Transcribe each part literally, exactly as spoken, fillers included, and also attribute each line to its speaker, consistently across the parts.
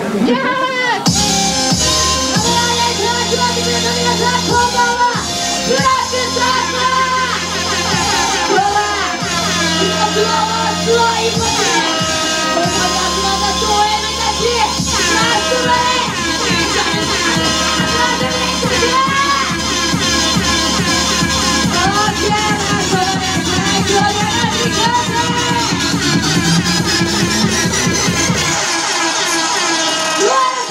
Speaker 1: Let's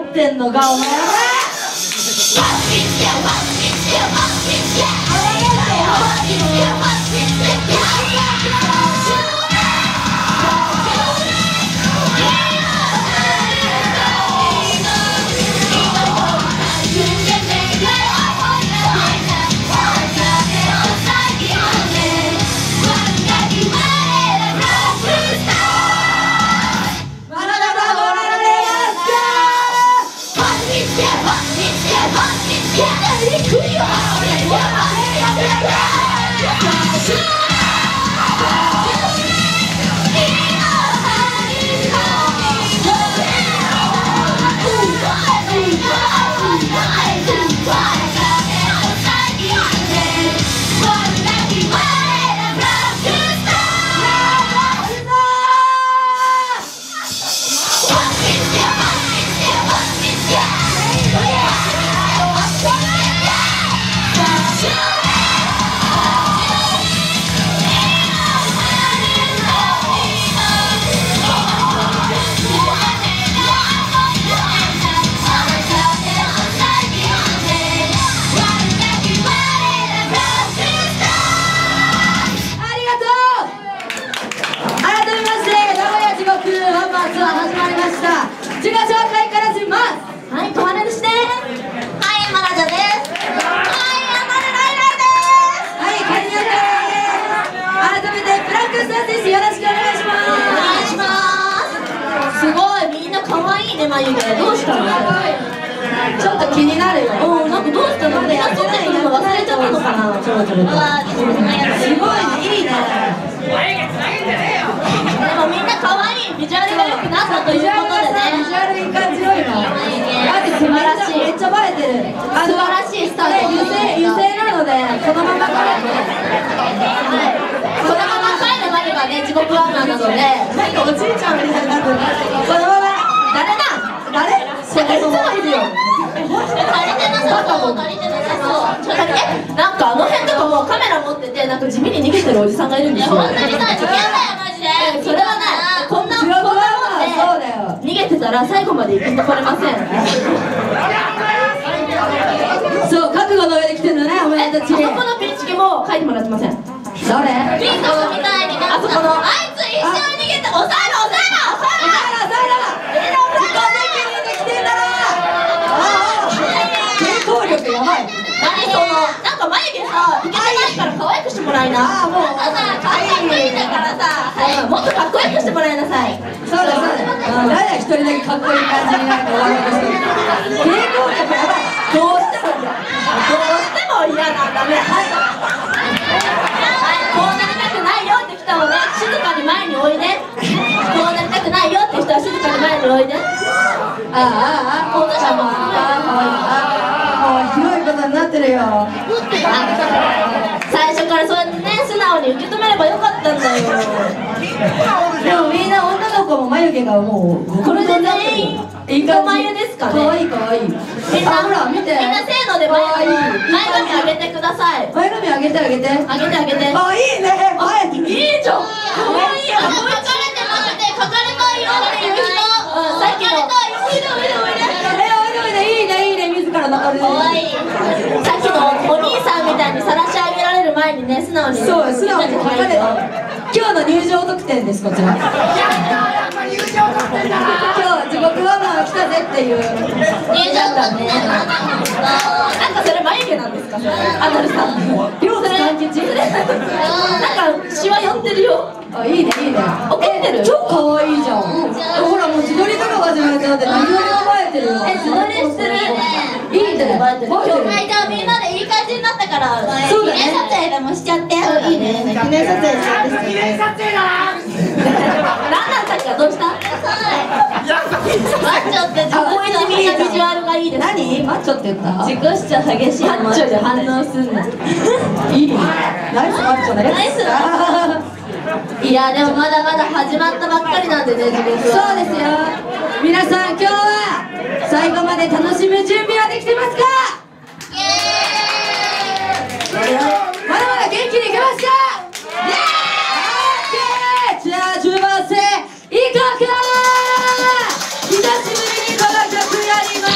Speaker 1: ってんのかお前は。
Speaker 2: 眉毛どうしたの？ちょっと気になるよ。おお、なんかどうしたの？みんな撮ってくるの忘れちゃったのかな？ちょろちょろと。すごいね、いいね。でもみんな可愛い、ビジュアルが良くなったということでね。
Speaker 1: ビジュアルいい感じよ今。だって素晴らしい。めっちゃ映えてる。素晴らしいスタート。油性油性なのでこのままから。はい。このまま帰るまでがね地獄ワンマンなので。なんかおじいちゃんみたいになってる。このまま。誰だ？誰？それいつもいるよ。
Speaker 2: 足りてなさそう、足りてなさそう。ちょっと待って、なんかあの辺とかもうカメラ持ってて、なんか地味に逃げてるおじさんがいるんですよ。本当にさ、危険だよマジで。それはね、こんなこんなもんで逃げてたら最後まで生き残れません。
Speaker 1: そう、覚悟の上で来てんのね、お前たち。
Speaker 2: あそこのピンチキも書いてもらってません。
Speaker 1: 誰？
Speaker 2: ピントみたいになった。あそこのあいつ一緒に逃げて、抑えろ抑えろ抑えろ抑えろ。
Speaker 1: やばい。
Speaker 2: 何その、なんか眉毛さ、いけてないから可愛くしてもらいな。ああ、もうなんかさ、かっこいいんだからさ、もっとかっこよくしてもらいなさい。
Speaker 1: そうだそうだ。誰一人だけかっこいい感じになんか終わろうとしてる。抵抗力やばい。どうしても嫌。どうしても嫌なんだね。はい。はい、こうなりたくないよって人はね、静かに前においで。こうなりたくないよって人は静かに前においで。ああああ、お父さんも。もうひどいことになってるよ。
Speaker 2: 最初からそうやってね、素直に受け止めればよかったんだよ。
Speaker 1: でもみんな女の子も眉毛がもう
Speaker 2: これで全員糸眉ですかね。
Speaker 1: かわいいかわいい。みんなほら見て。
Speaker 2: みんなせーので前髪前髪上げてください。
Speaker 1: 前髪上げてあげて。
Speaker 2: 上げてあげて。
Speaker 1: あ、いいね。
Speaker 2: 前いいじゃん。かわいい。書かれてなくて書かれたいよっていう人。さっきの。おいでおいでおいで。
Speaker 1: いいねいいね、自らのか
Speaker 2: わいい。さっきのお兄さんみたいに晒し上げられる前にね、素直に
Speaker 1: そう素直に書かれる。今日の入場特典です、こちら。今日地獄ワンマン来たぜっていう
Speaker 2: 入場だね。なんかそれ眉毛なんですか？アナルさん。
Speaker 1: 両手完結。
Speaker 2: なんかシワ寄ってるよ。
Speaker 1: あ、いいねいいね。
Speaker 2: 怒ってる？
Speaker 1: 超可愛いじゃん。ほらもう自撮りとか始めて、だって何よりも映えてるよ。
Speaker 2: え、自撮りしてる。
Speaker 1: いいね。
Speaker 2: 今日じゃあみんなでいい感じになったから、記念撮影でもしちゃって。いいね。記念撮影しちゃって。記念撮影だ。何なんだっけ？どうした？マッチョって自己一みんなビジュアルがいいです。
Speaker 1: 何？マッチョって言った？
Speaker 2: 自己主張激しい。マッチョで反応すんな。
Speaker 1: いいね。ナイスマッチョだよ。
Speaker 2: ナイス。いやでもまだまだ始まったばっかりなんでね、自分は。
Speaker 1: そうですよ。皆さん今日は最後まで楽しむ準備はできてますか？イエーイ。まだまだ元気にいけますか？イエーイ。じゃあじゅうばんせいいこうか。久しぶりにこの曲やります。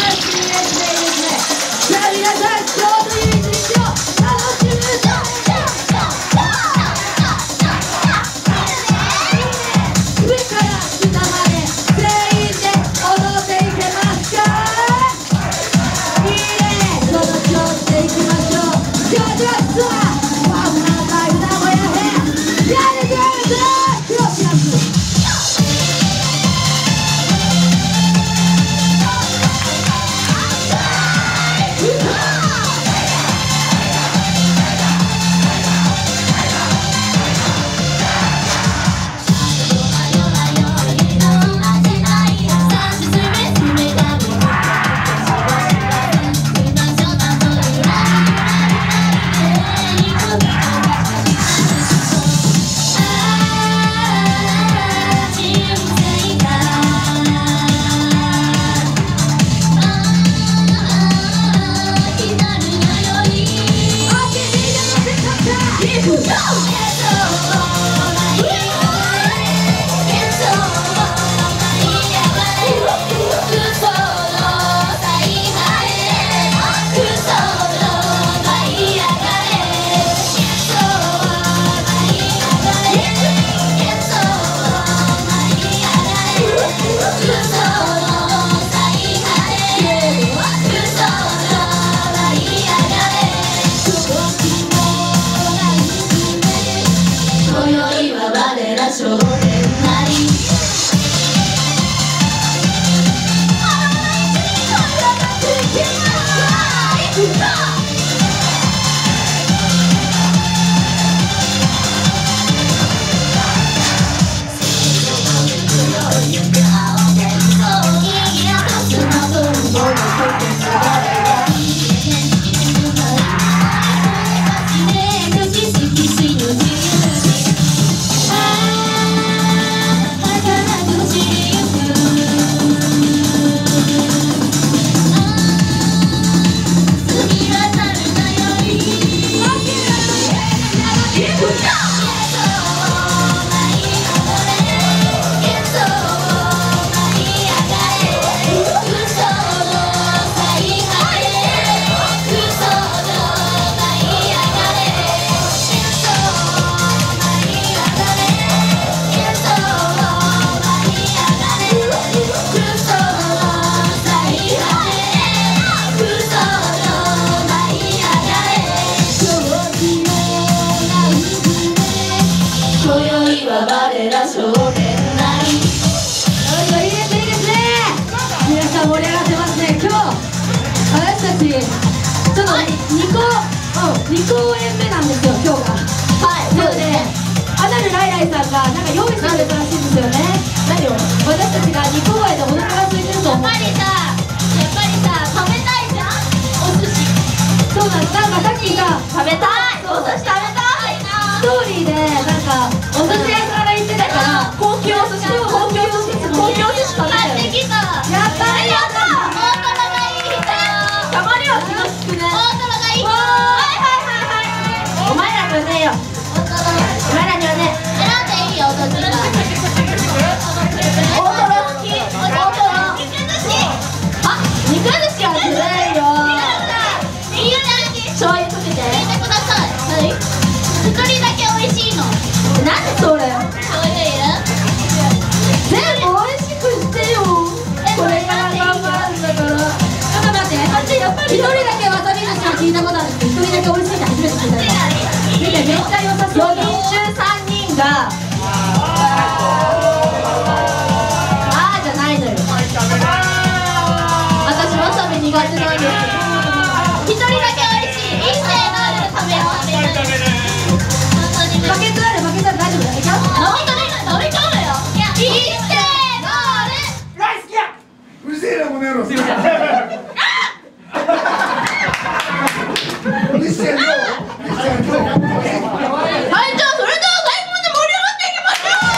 Speaker 1: ちょっとにこに公演目なんですよ今日が。はいなのでアナルライライさんがなんか用意してくれたらしいんですよね。何を私たちがに公演でお腹が空いてると思って。やっぱりさやっぱりさ食べたいじゃんお寿司。そうなんです。なんかさっきさ食べたいお寿司食べたいなストーリーでなんかお寿司屋さんから言ってたから高級お寿司高級お寿司高級お寿司食べたよ。買ってきた。やったーやったー。大トロがいい人。たまには気が利くね。大トロがいい人。はいはいはいはい。お前らにはねえよ。お前らにはね選んでいいよどっちが。大トロ好き。大トロ。肉寿司。あ肉寿司はずるいよ。みんな醤油かけて。聞いてください。何？一人だけ美味しいの。なんでそれ？醤油いる？全部美味しくしてよ。これから頑張るんだから。ちょっと待って。一人だけわさび寿司は聞いたことあるんですけど、一人だけ美味しいって初めて聞いたよ。見てめっちゃ良さそう。よにん中さんにんがあーじゃないのよ。私わさび苦手なんですけど。一人だけ美味しい。一斉のある食べよう。バケツあるバケツある大丈夫だよ。いくよ。飲み込む飲み込むよ。一斉のある。ライスキャうるせえなこの野郎。すいません。うるせえよ。はいじゃあそれでは最後まで盛り上がっていきましょう。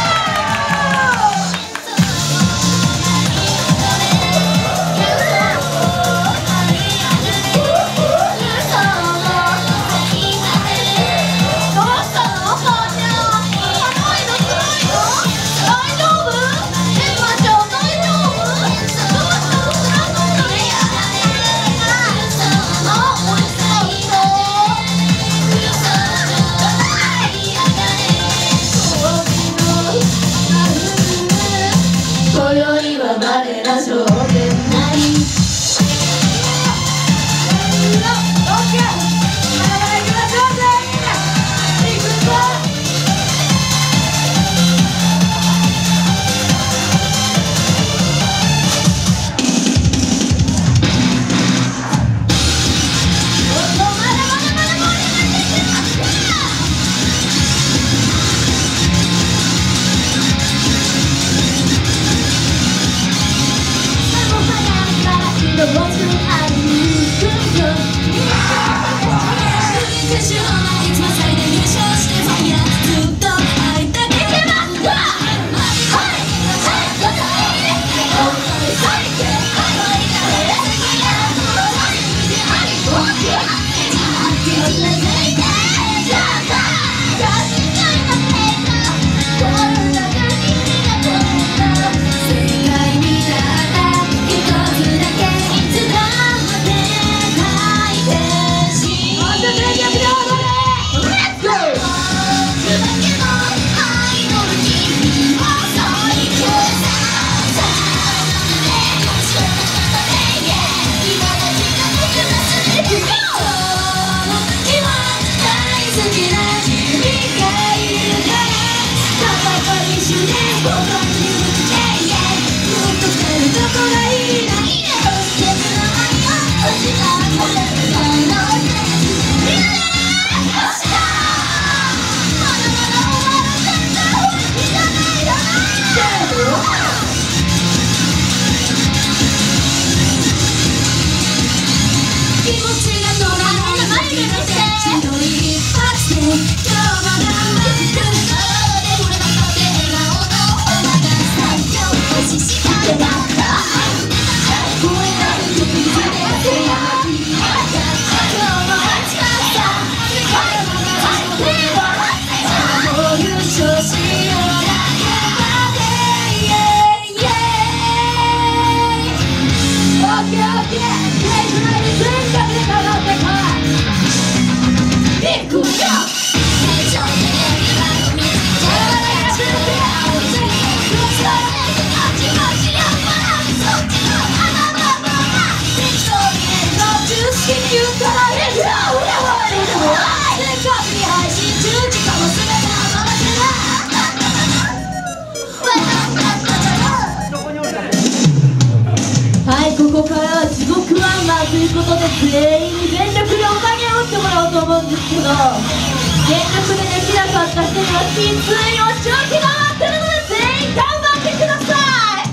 Speaker 1: はい、ここからは地獄ワンマン
Speaker 2: ということで全員に全力でお金を打ってもらおうと思うんですけど、全力でできなかった人にはきついお仕置きが待ってるので全員頑張ってください。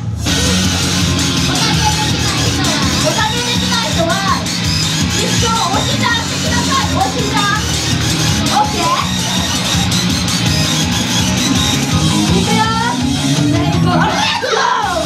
Speaker 2: お金できない人は一生おしちゃってください。おしちゃ OK いくよ。最後ありがとう。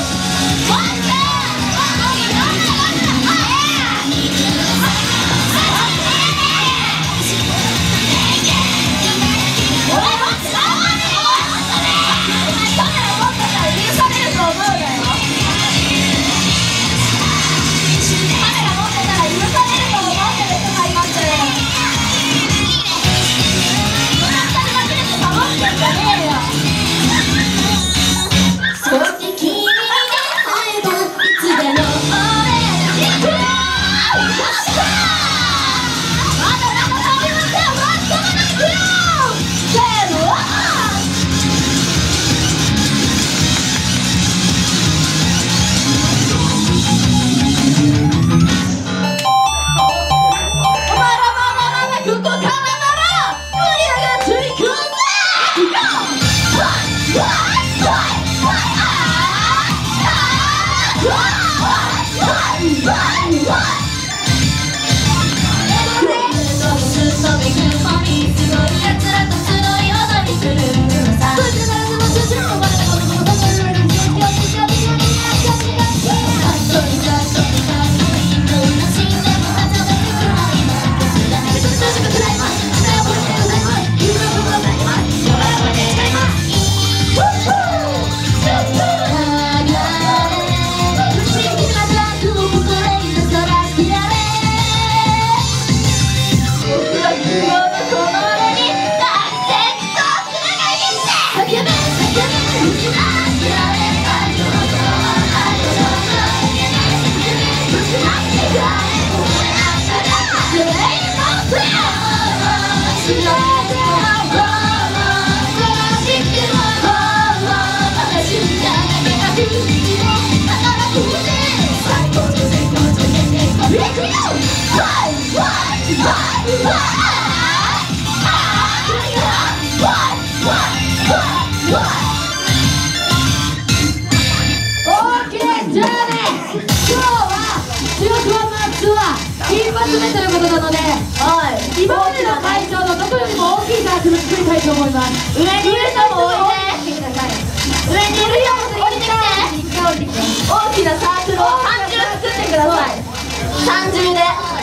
Speaker 2: 一発目ということなので、今までの会場のどこよりも大きいダンスを作りたいと思います。上にいる人も降りてください。上にいる人も降りてきて、大きなサークルをさんじゅう作ってください。さんじゅうで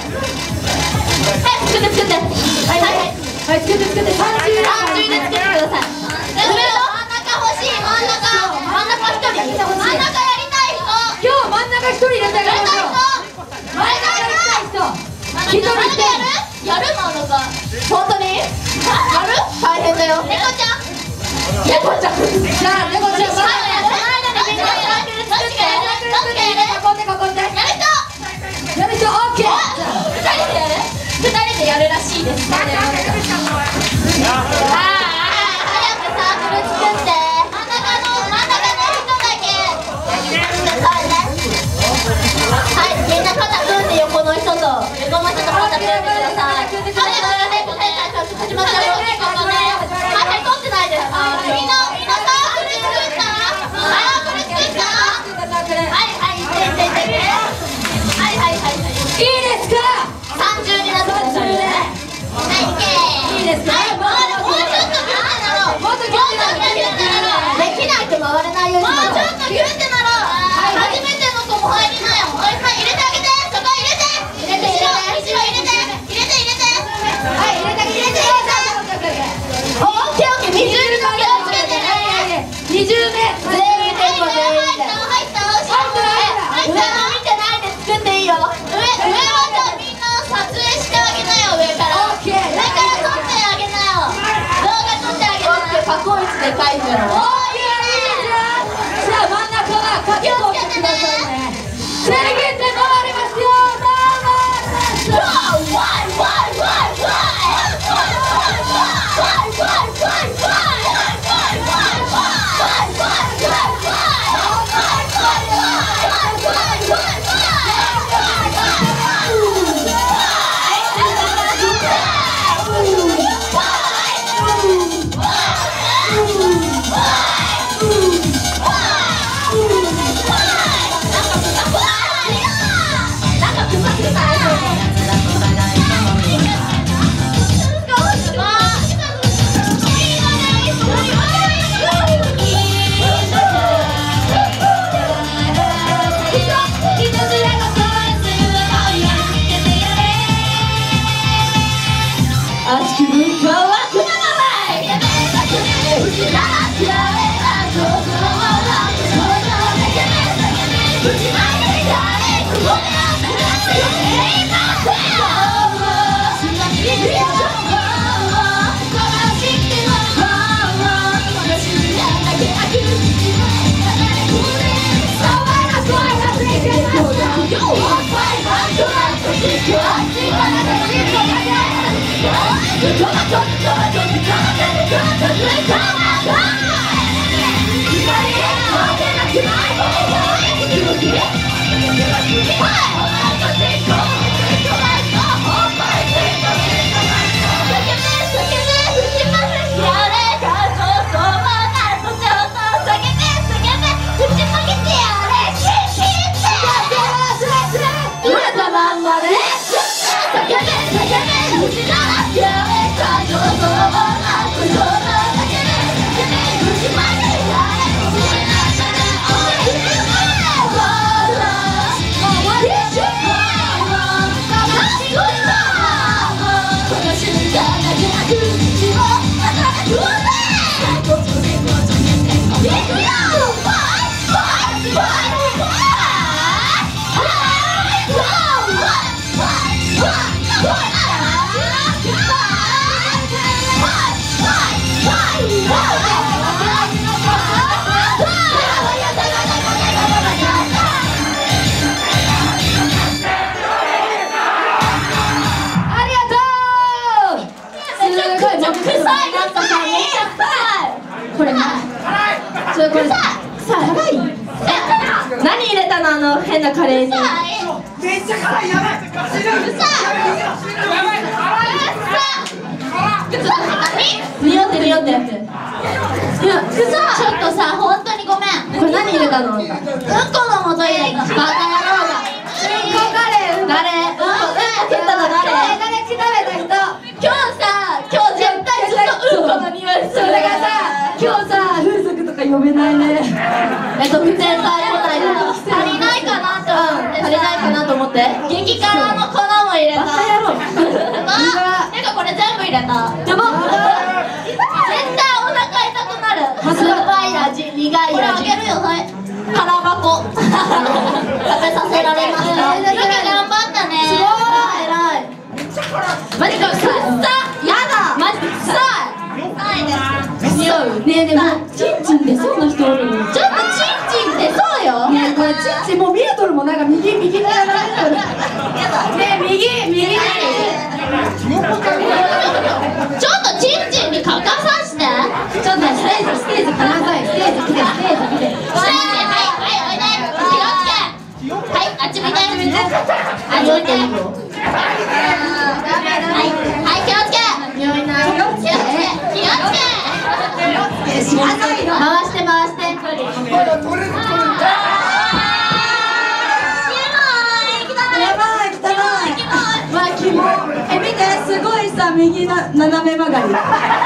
Speaker 2: はい作って作ってはいはいはい作って作ってさんじゅうで作ってください。真ん中欲しい。真ん中真ん中一人真ん中やりたい人、今日真ん中一人入れてあげましょう。真ん中一人やるやる真ん中本当にやる大変だよ。猫ちゃん猫ちゃんじゃあ猫ちゃんその間にみんなサークル作ってサークル囲んで囲んでやる人やる人 OK。 ふたりでやるふたりでやるらしいです。早くサークル作って真ん中の真ん中の人だけはい、みんな肩組んで横の人と横の人と肩組んでください。始まっちゃうよ。はいはい、撮ってないです。みんなみんなサークル作ったサークル作ったはいはい、いっていっていってはいはいはい、いいですか。さんじゅうになってくださいね。はい、いけいいですか。もうちょっとギュッてなろう。もうちょっとギュッてなろう。できないと回れないように。もうちょっとギュッてなろう。初めての子も入りなよ。はいはい、入れてあげて。そこ入れて入れて入れて後ろ入れて入れて入れてはい、入れて入れて入れて何入れたのあの変なカレーに。
Speaker 3: めっちゃ辛いやばい。うるさい。
Speaker 2: 匂ってる匂ってる。いや、くさ。
Speaker 4: ちょっとさ、本当にごめん。
Speaker 2: これ何入れたの？うんこ
Speaker 4: の素入れた。バカ野郎が。うんこカレー。
Speaker 2: 誰？うんこうんこ蹴ったの誰？
Speaker 4: 誰食べた人。今日さ、今日絶対ずっとうんこの匂いする。それがさ、
Speaker 1: 今日さ風俗とか呼べないね。
Speaker 2: えっと普通さ答えだ。
Speaker 4: 足りないかなと思ってさ。
Speaker 2: 足りないかなと思って。
Speaker 4: 激辛の粉も入れた。
Speaker 2: バカ野郎。
Speaker 4: わあ、てかこれ全部入れた。
Speaker 2: やば。
Speaker 4: 絶対お腹痛くなる。
Speaker 2: 酸っぱい味、苦い味。
Speaker 4: これあげるよ、はい。空箱。食べさせられました。よく頑張ったね。
Speaker 2: すごい偉い。マジかくさい。やだ。マジで臭い。
Speaker 4: ないです。
Speaker 2: 匂う。ねえでもチンチン出そうな人おる。
Speaker 4: ちょっとチンチン出そうよ。
Speaker 1: ねえこれチンチンもう見えとるもんなんか右右にやられてる。ねえ右右
Speaker 4: ちょっとチンチンにかかさして。
Speaker 1: ちょっとステージステージかなさいステージ来てステージ来て。
Speaker 4: はいはいおいで。気をつけ。はいあっち見て。あっち見て。はいはい気をつけ。
Speaker 2: 匂いない。
Speaker 4: 気をつけ気をつけ。
Speaker 1: 知らないよ。
Speaker 2: 回して回して。
Speaker 1: やばい汚い。わキモ。え見てすごいさ右な斜め曲がり。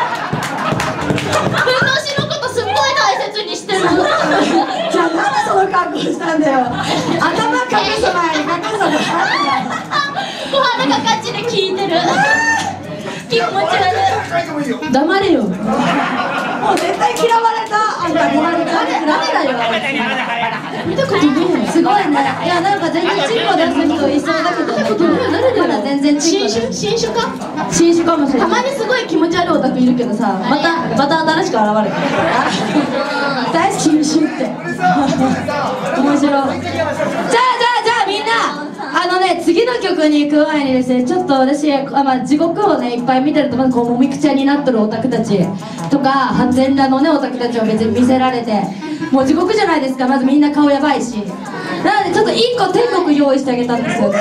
Speaker 4: ふんどしのことすっごい大切にしてる。
Speaker 1: じゃあなんでその格好したんだよ。頭隠す前に隠すの。
Speaker 4: 小鼻がガチで効いてる。気持ち悪い。
Speaker 2: 黙れよ。
Speaker 1: もう絶対嫌われた。あんた言われた。
Speaker 2: ダメだよ。見たことねえ。
Speaker 1: すごいね。いやなんか全然チンコ出す人いそうだけど。見たことない。誰だよ。まだ全然チンコ。
Speaker 2: 新種新種か？
Speaker 1: 新種かもしれない。
Speaker 2: たまにすごい気持ち悪いオタクいるけどさ、またまた新しく現れる。
Speaker 1: 大好き新種って。面白い。じゃあじゃあじゃあみんな。あのね次の曲に行く前にですねちょっと私あ、まあ、地獄をねいっぱい見てるとまずこうもみくちゃになっとるオタクたちとか全裸のねオタクたちを別に見せられてもう地獄じゃないですか。まずみんな顔やばいしなのでちょっといっこ天国用意してあげたんですよ。
Speaker 2: 優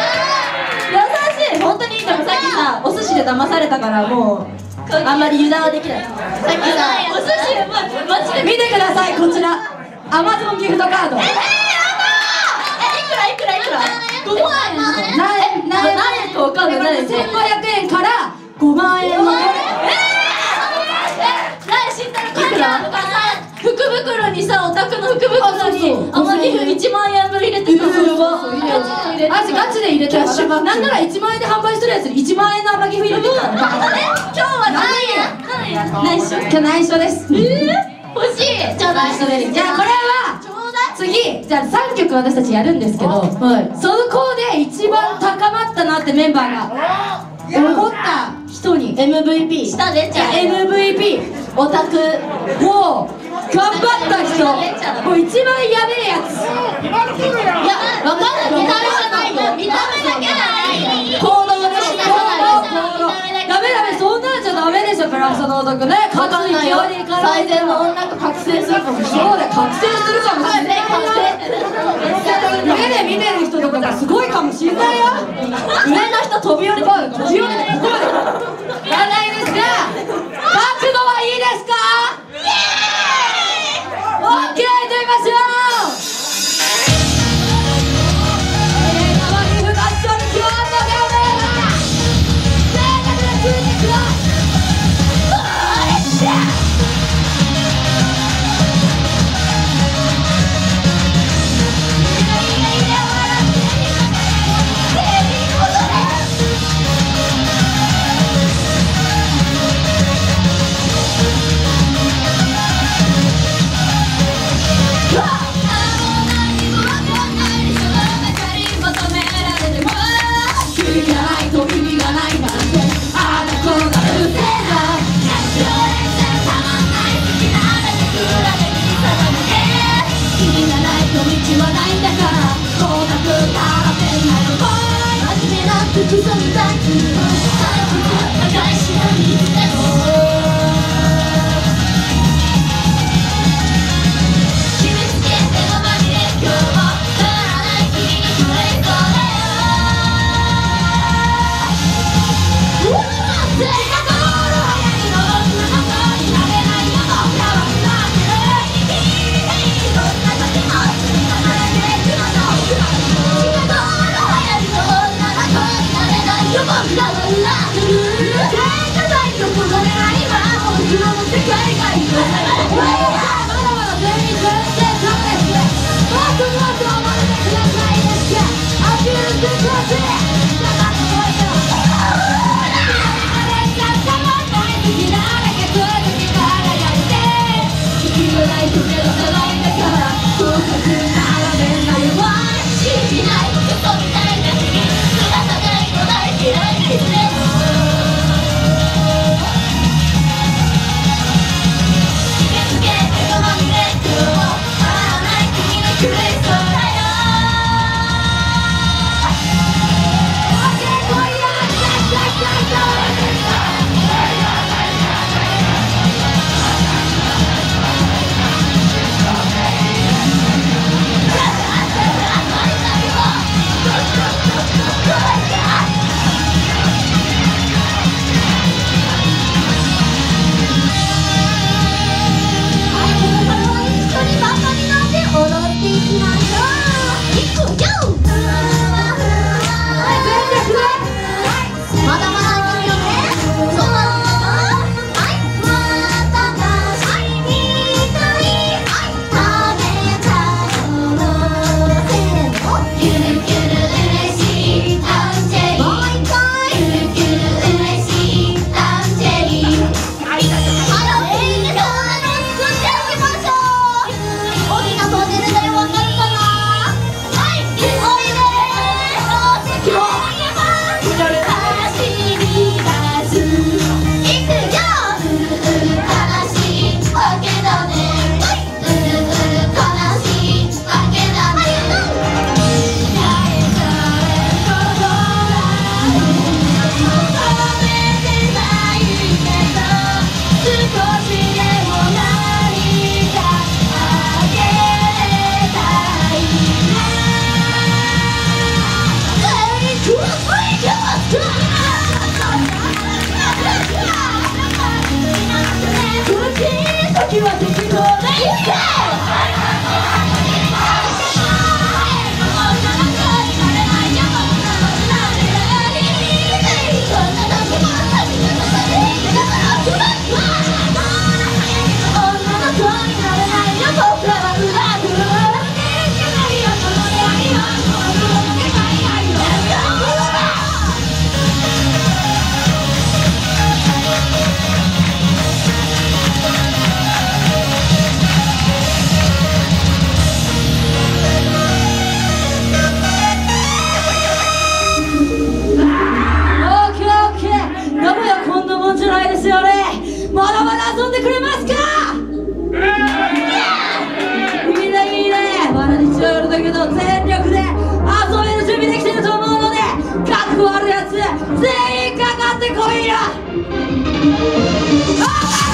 Speaker 2: しい。本当にでもさっきさお寿司で騙されたからもうあんまり油断はできない。さっきさお寿司でマジで
Speaker 1: 見てくださいこちらアマゾンギフトカード。
Speaker 2: いくらいくらいくらどこなんやん。
Speaker 1: な
Speaker 2: 何円かわかんない。
Speaker 1: せんごひゃくえんからごまんえんの。
Speaker 2: え何知ってる？いくら？福袋にさ、お宅の福袋にアマギフいちまんえん分入れてた。
Speaker 1: マジガチで入れてる。なんならいちまんえんで販売してるやつにいちまんえんのアマギフ入れてるから。
Speaker 2: 今日は何円？何円？内緒。
Speaker 1: 今日内緒です。
Speaker 2: えー？欲しい。
Speaker 1: じゃあ内緒です。じゃあこれは次じゃあさんきょく私たちやるんですけど、その子で一番高まったなってメンバーが思った人に エムブイピー
Speaker 2: 下出ちゃう。
Speaker 1: エムブイピー オタクもう頑張った人もう一番やべえやつ。
Speaker 2: いや、わかんない。見た目じゃないよ。見た目だけじゃないよ。
Speaker 1: 行動です。行動行動ダメダメそんな届くね。
Speaker 2: わかんないよ。
Speaker 1: 勝つ勢いでいかない
Speaker 2: 最善の女と覚醒するかもしれない。
Speaker 1: そうだよ、覚醒するかもしれないよ。目で見てる人とかがすごいかもしれないよ。
Speaker 2: 上の人飛び降りてくるかもしれない。
Speaker 1: ここまでやらないですか。覚悟はいいですか。オッケー、と言いましょう。全員かかってこいよ。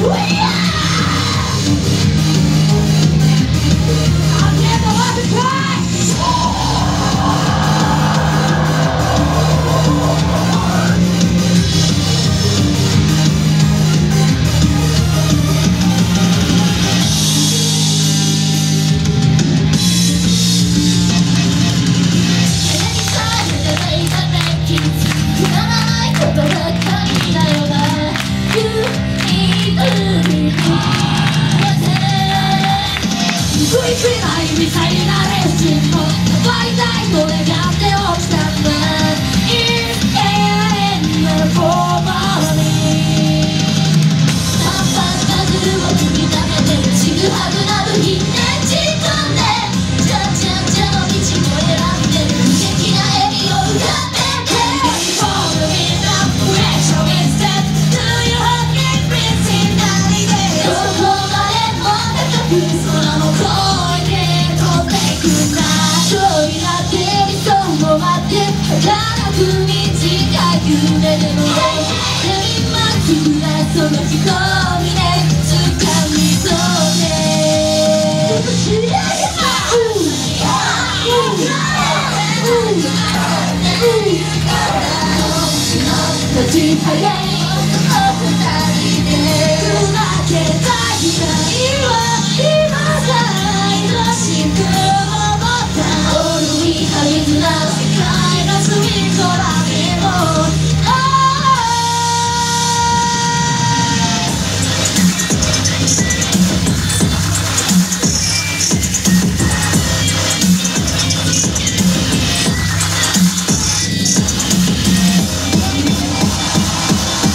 Speaker 2: 「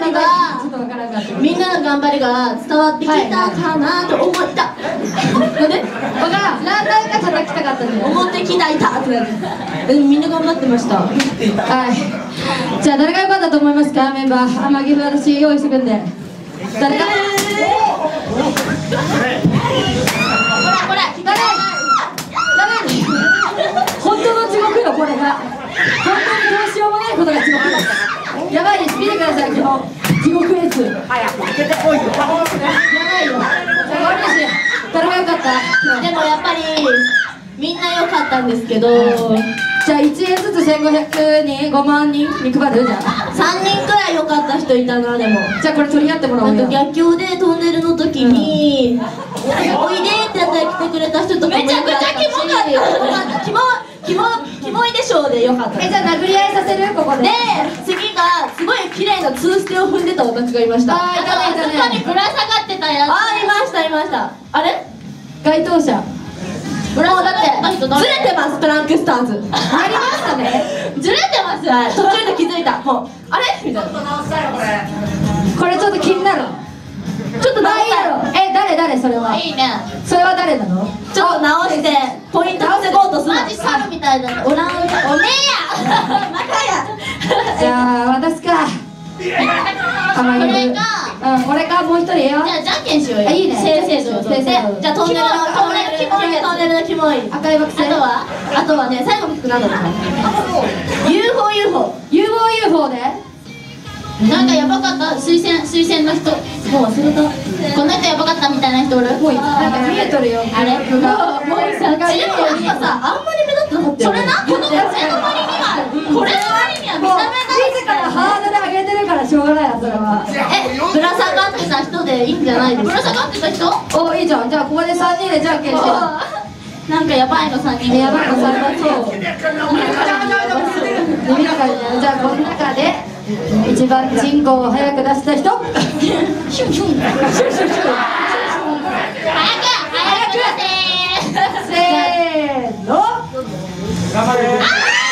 Speaker 2: りが
Speaker 1: ちょっとわからなかった
Speaker 2: みんなの頑張りが伝わってきたかなと思った。なんで？
Speaker 1: わからん、何回か叩きたかったんだよ。
Speaker 2: 思ってきたいたってなる。でもみんな頑張ってました。
Speaker 1: はい、じゃあ誰が良かったと思いますか、メンバー。あ、まあ、岐阜私用意してくんで、誰が、
Speaker 2: これこれ
Speaker 1: 誰誰本当の地獄よ、これが。本当にどうしようもないことが地獄だ。やばいです、見てください、この地獄絵図。早く開けてこいよ。やばいよ。じゃあ終わりですよ。誰が良かった？
Speaker 2: でもやっぱりみんな良かったんですけど、
Speaker 1: じゃあいちえんずつせんごひゃくにんごまんにんに配るじゃん。
Speaker 2: さんにんくらい良かった人いたな。でも
Speaker 1: じゃあこれ取り合ってもらお
Speaker 2: な
Speaker 1: うんよ。
Speaker 2: か逆境でトンネルの時に「おいで」ってやったら来てくれた人とかも
Speaker 4: めちゃくちゃキモかった
Speaker 2: キモキモキモいでしょうでよかった
Speaker 1: え、じゃあ殴り合いさせるここで。
Speaker 2: で次がすごい綺麗なツーステを踏んでたオタクがいました。
Speaker 1: あー、いたねいた
Speaker 4: そこに
Speaker 1: ね。
Speaker 4: ぶら下がってたやつ。
Speaker 2: あーいましたいました。あれ
Speaker 1: 該当者。
Speaker 2: もうだってずれてますプランクスターズ。
Speaker 1: ありましたね。
Speaker 2: ずれてます。はい途中で気づいた。もうあれみたいな。
Speaker 1: これちょっと気になる。
Speaker 2: ちょっと
Speaker 1: まあ
Speaker 2: 直した
Speaker 1: いいやろ。え、誰誰それは。
Speaker 4: いいね。
Speaker 1: それは誰なの？
Speaker 2: ちょっと直してポイント稼ごうとするの。
Speaker 4: マジ猿みたいだった。おらんおめえや。
Speaker 2: またや。
Speaker 1: じゃあ渡すか。
Speaker 4: これか。
Speaker 1: うん、これかもう一人よ。
Speaker 4: じゃあじゃんけんしようよ。
Speaker 1: あ、いいね。
Speaker 2: 正々堂々で。
Speaker 1: 正々堂々
Speaker 2: じゃあトンネルのトンネルキモいトンネルのキモい。
Speaker 1: 赤い惑星。
Speaker 2: あとはあとはね最後の曲なんだろうな。ユーフォーユーフォー。
Speaker 1: ユーフォーユーフォーで。
Speaker 4: なんかやばかった推薦推薦の人。
Speaker 2: もう忘れた。
Speaker 4: この人やばかったみたいな人おる？
Speaker 1: もうなんか見えとるよ。
Speaker 4: あれ？
Speaker 1: もうもうさ、
Speaker 2: でもやっぱさあんまり目立ってなかったよね。
Speaker 4: それなこの風の割にはこれの割には見
Speaker 1: もう
Speaker 4: た目ない
Speaker 1: 自らハードル上げてるからしょうがないなそれは。
Speaker 2: えぶら下がってた人でいいんじゃないですか。
Speaker 4: ぶら下がってた人？
Speaker 1: お、いいじゃん。じゃあここでさんにんでじゃんけんして。
Speaker 4: なんかやばいのさんにん。
Speaker 1: やばいのさんにん。そう。耳からね。じゃあこの中で一番チンコを早く出した人。シュンシュン。シュンシュンシュン。
Speaker 4: 早く早く出せ。
Speaker 1: せーの。
Speaker 3: 頑張れ。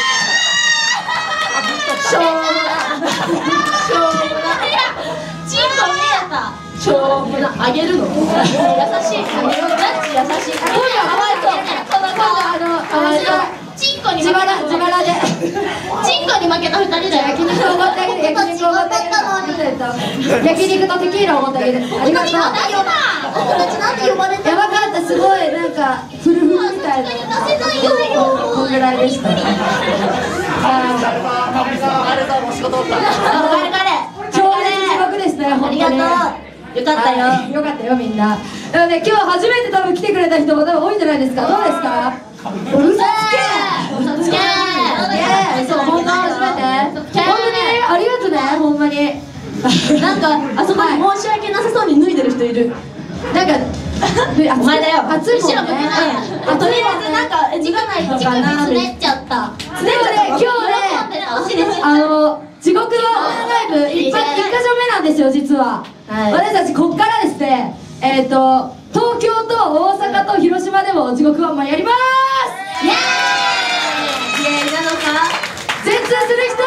Speaker 2: しょうもな。しょうもな。
Speaker 4: チンコ見えた。
Speaker 2: しょうもな。あげるの。優しい。ジャッジ優しい。
Speaker 1: 今度はかわいそう。
Speaker 4: この
Speaker 1: 今度あのかわいそう。
Speaker 4: チンコに
Speaker 1: 自腹自腹で。
Speaker 4: チンコに負けた二人だよ。
Speaker 1: 焼肉おごってあげる。焼肉おごってあげる。焼肉とテキーラおごってあげる。ありがとう。や
Speaker 2: なんで呼ばれた。
Speaker 1: ばかった。すごいなんかフルフルみたいな。こんぐらいでした。超絶地獄ですね。
Speaker 2: ありがとう。よかったよ。
Speaker 1: よかったよみんな。なので今日初めて多分来てくれた人も多分多いんじゃないですか。どうですか？うるさつけ。
Speaker 4: 嘘つけ。
Speaker 1: そう本当初めて。本当にありがとうねほんまに。
Speaker 2: なんかあそこに申し訳なさそうに脱いでる人いる。
Speaker 1: なんか
Speaker 2: お前だよ。
Speaker 1: 暑いもんね。
Speaker 2: あとりあえずなんか脱がないのかな。
Speaker 4: つねっちゃった。
Speaker 1: でもね今日ねあの地獄のライブ一か所目なんですよ実は。私たちこっからですねえっと東京と大阪と広島でも地獄ワンマンやりまーす。イエーイ。
Speaker 2: イエーイなのか。
Speaker 1: 全通する人。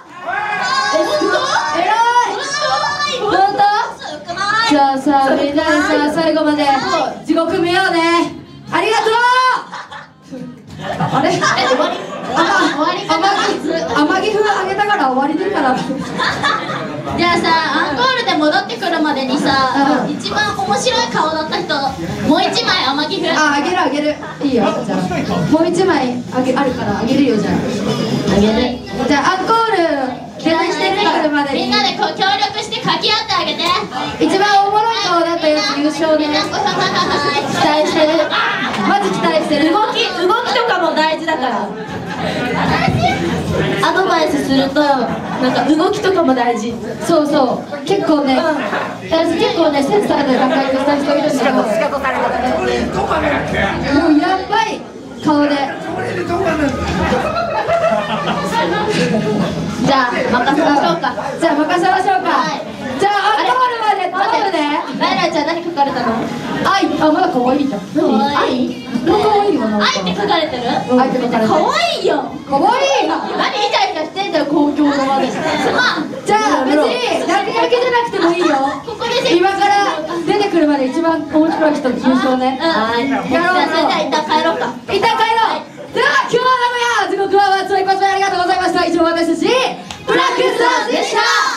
Speaker 1: えらい。本当？じゃあさみんなでさ最後まで地獄見ようね。ありがとう。あれ？
Speaker 4: 終わり？終わりかな？
Speaker 1: 天城風あげたから終わりでいいかな。
Speaker 4: じゃあさ、アンコールで戻ってくるまでにさ、一番面白い顔だった人、もう一枚天城風。
Speaker 1: あ、あげるあげる。いいよ。じゃあもう一枚あげあるからあげるよじゃあ。あげる。じゃあアンコール出してくるまでに
Speaker 4: みんなでこう協力して書き合ってあげて。
Speaker 1: 一番おもろい顔だったやつ優勝で。
Speaker 4: みんなこうははは
Speaker 2: 期待してる。
Speaker 1: マジ期待してる。
Speaker 2: 動き動きとかも大事だから。アドバイスするとなんか動きとかも大事。
Speaker 1: そうそう結構ね、私結構ねセンサーで仲良くした人いるんだけどもうやばい顔で。
Speaker 2: じゃあ任せましょうか。
Speaker 1: じゃあ任せましょうか、
Speaker 2: はい、
Speaker 1: じゃあアンコールまで頼むね。
Speaker 2: ライラちゃん何書かれたの？
Speaker 1: 愛。あ、まだ可愛いじゃん。何？愛？可愛いよな。
Speaker 4: 愛って書かれてる？
Speaker 1: 愛って書かれてる。
Speaker 2: 可愛いよ。
Speaker 1: 可愛い。
Speaker 2: 何イチャイチャしてんだよ公共の場で。
Speaker 1: じゃあ別に落書きじゃ今から出てくるまで一番面白い人優勝ね。
Speaker 2: はい。
Speaker 1: やろうやろう。
Speaker 2: じゃあそれでは一旦帰ろうか。
Speaker 1: 一旦帰ろう。では今日は名古屋時刻は松尾一発目ありがとうございました。以上私たちブラックスターズでした。